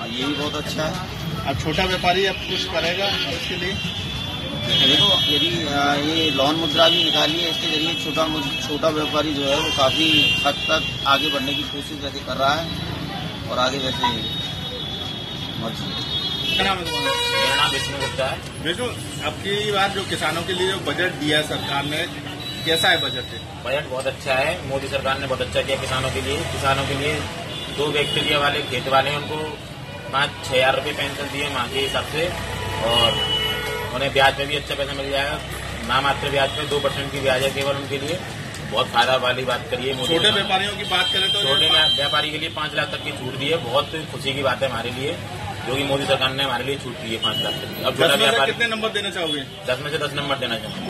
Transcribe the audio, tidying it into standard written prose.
ये भी बहुत अच्छा है। अब छोटा व्यापारी अब कुछ करेगा इसके लिए? देखो, यदि ये लोन मुद्रा भी निकाली है, इसके जरिए छोटा व्यापारी जो है वो काफी हद तक आगे बढ़ने की कोशिश वैसे कर रहा है और आगे वैसे मर्जी। क्या नाम है तुम्हारा? मेरा नाम विष्णु गुप्ता है। विष्णु, अब की बार जो किसानों के लिए जो बजट दिया है सरकार ने, कैसा है बजट? बजट बहुत अच्छा है। मोदी सरकार ने बहुत अच्छा किया किसानों के लिए। 2 बैक्टीरिया वाले खेत वाले उनको 5-6 हजार रुपये पेंशन दिए माह के हिसाब से, और उन्हें ब्याज पे भी अच्छा पैसा मिल जाएगा। नामात्र ब्याज पे 2% की ब्याज है केवल उनके लिए। बहुत फायदा वाली बात करिए। छोटे व्यापारियों की बात करें तो छोटे व्यापारी के लिए 5 लाख तक की छूट दी है। बहुत खुशी की बात है हमारे लिए, जो कि मोदी सरकार ने हमारे लिए छूट दी है 5 लाख तक की। अब छोटा व्यापारी कितने नंबर देना चाहोगे? 10 में से 10 नंबर देना चाहूँगा।